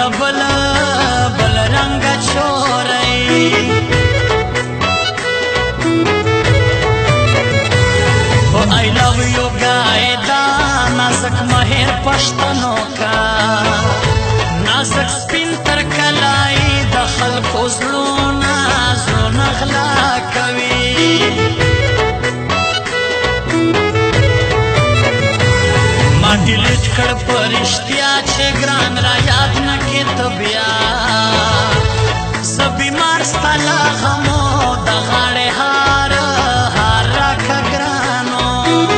بل رنگ چورئی I love you گائدا نازک مہر پشتنو کا نازک سپین تر کلائی د خلکو زړونه زړونه غلا کوي ما ډیلیټ کړ په رښتیا چې ګران را یاد نه کې ته بیا زه بیمار ستا له غمو د غاړې هار راکه ګرانو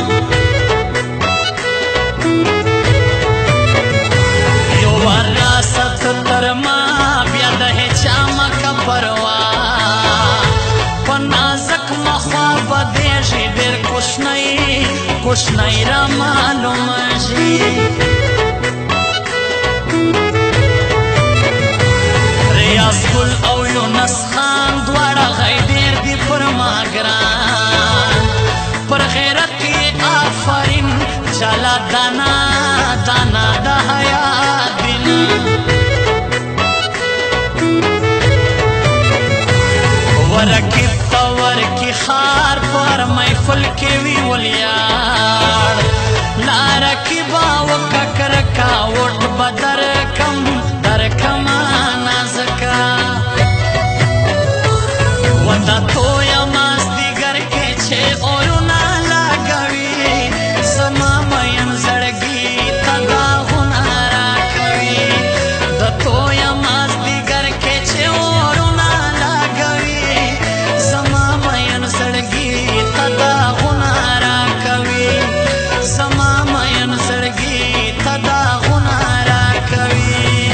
یو وار راست تر ما بیا د هیچا مکه پروا په نازک مخوا بدېږي ډېر کوشنی را معلومېږي ریاض ګل او یونس خان دواړه غی ډېر دي پر ما ګران پر غیرت یې آفرین چاله دانا دانا د حیا دل ورکب ته ورکي خار پر محفل کې وي ولیار لاره کې به وککرکا وټ به درکما نازکا وته تویه مازدیګر کې چې اورونه لګوي زما مین زړګي ته داغونه راکوي د تویه مازدیګر کې چې اورونه لګوي زما مین زړګي ته داغونه راکوي زما مین زړګي ته داغونه راکوي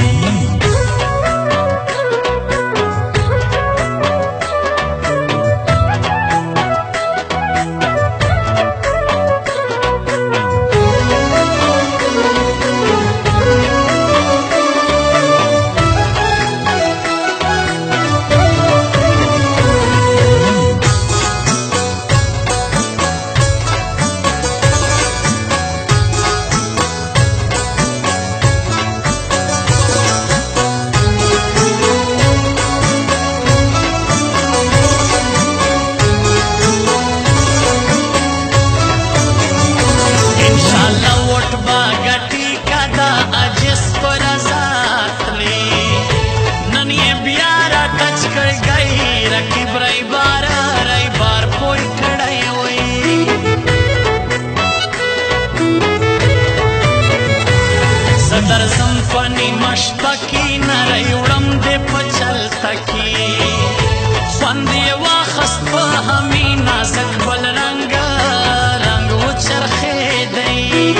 درځم فني مشبکی نری وړم دې په چلته کې خوند یې واخست په همي نازک بل رنګ وچرخېدی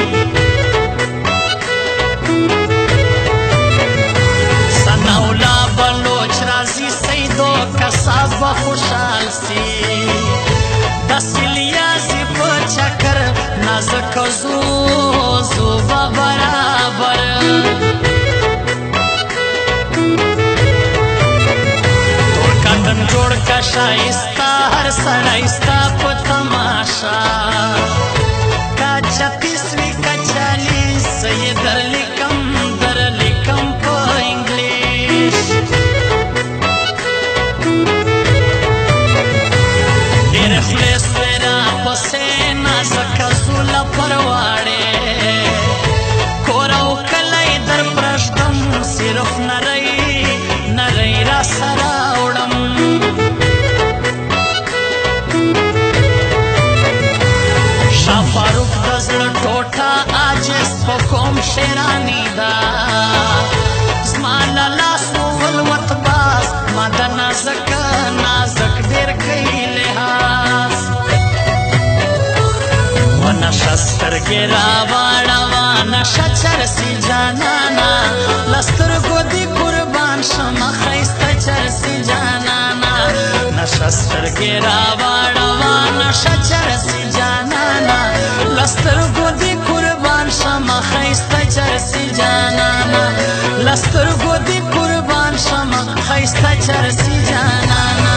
ثناءالله بلوچ راځي سیدو کساب به خوشحال سي داسې لیاسې په چکر نازک زو به برابر ټول کندن جوړ کا شایسته هر سړی ستا په تماشا کا 36 وي کا 40 یې در لیکم په انګلیش ډېر خولې سوې را پسې نازکه زوله پرواړې صرف نری را سره وړم شاه فاروق د زړه ټوټه عاجز په کوم شیراني ده زما له لاسو ولوت باز ما د نازک ډېر کوي لحاظ ونشه سترګې راواړوه نشه چرسي جانانا لسترګو دې قربان شمه ښایسته چرسي جانانا نشه سترګې راواړوه نشه چرسي جانانا لسترګو دې قربان شمه ښایسته چرسي جانانا لسترګو دې قربان شمه ښایسته چرسي جانانا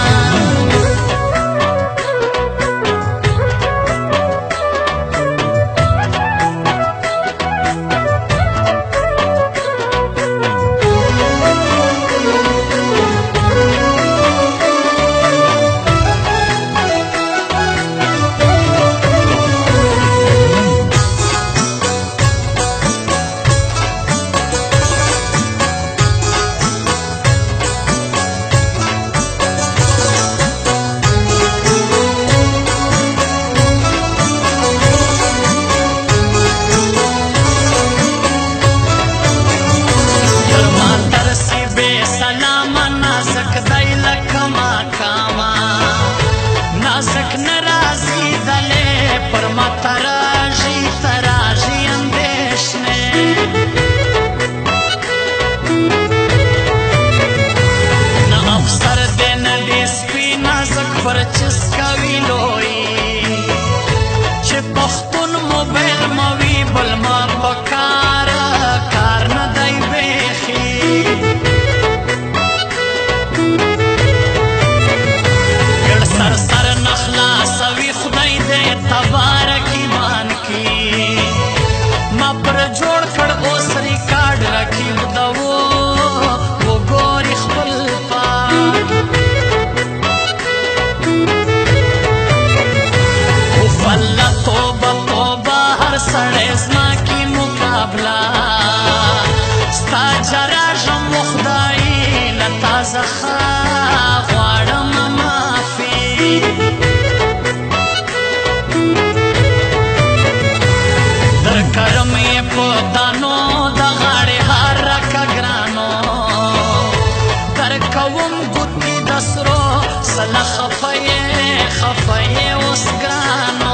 دسرو سلا خفایې اوس ګرانو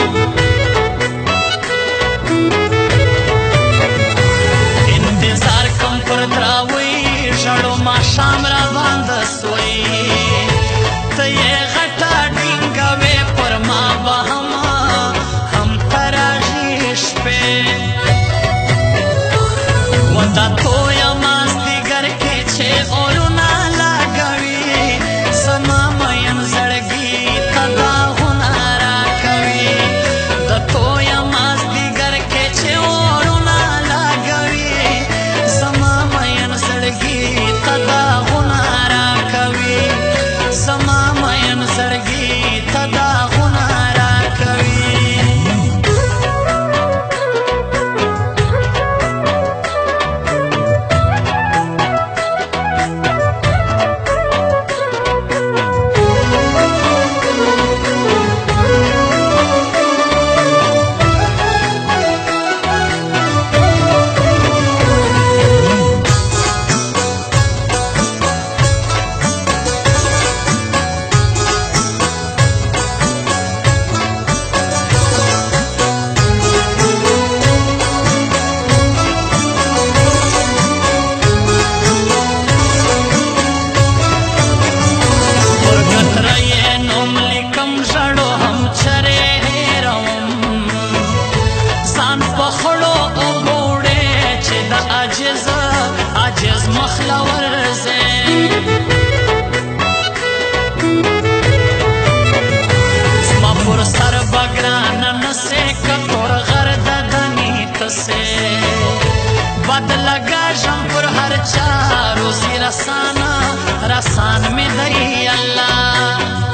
انتظار کم پر دراوی ژړو ماښام را باندې سوی ته یې غټه ډینګوې پر ما به هم تراژي شپې و دا تویه مازدیګر کې چې اورونه لګوي زما مین زړګي ته داغونه راکوي د تویه مازدیګر کې چې اورونه لګوي زما مین زړګي ته داغونه راکوي زما مین زړګي ته داغونه راکوي عاجز مخلور زه زما پر سر بګرانه نسې کتور غر د دني تسې بد لګاژم پر هر چا روزي رسان مې دی الله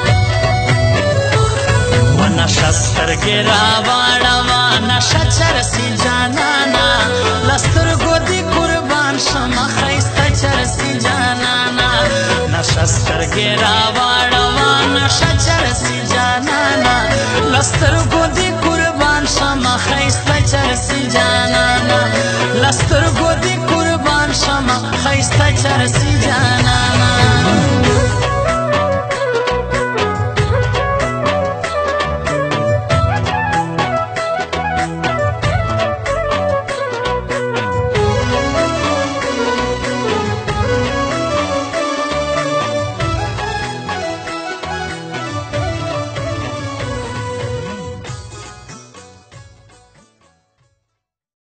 و نشه سترګې راواړوه نشه چرسي جانانا له سترګو دې قربان شمه ښایسته چرسي جانانا نشه سترګې راواړوه نشه چرسي جانانا له سترګو دې قربان شمه ښایسته چرسي جانانا له سترګو دې قربان شمه ښایسته چرسي جانانا